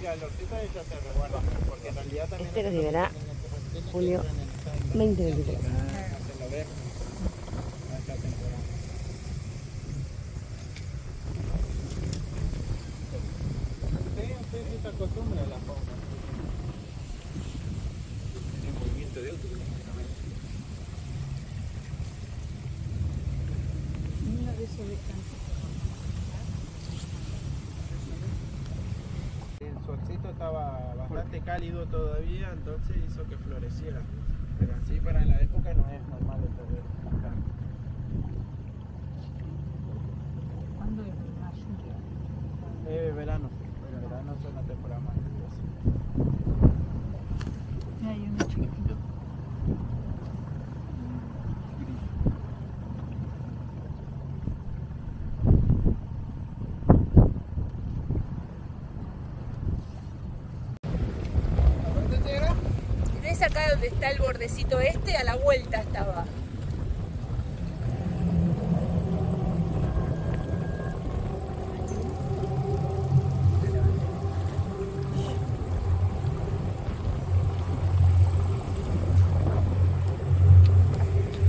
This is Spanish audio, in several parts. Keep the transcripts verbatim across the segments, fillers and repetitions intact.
calorcito y ya se reguarda, porque en realidad también... Este lo llegará julio veinte veintitrés. Se lo ve a esta temporada. Sí, usted sí se acostumbra a la fauna. Tiene movimiento de auto. Uno de esos descansos. El solcito estaba bastante cálido todavía, entonces hizo que floreciera. Pero así para la época no es normal esto de acá. ¿Cuándo es mayo? Eh, verano. El verano es una temporada más lluviosa. Mira, hay uno chiquitito. ¿Ves acá donde está el bordecito este? A la vuelta estaba.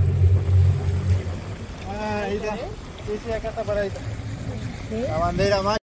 Ah, ahí está. Sí, sí, acá está paradita. ¿Sí? La bandera más.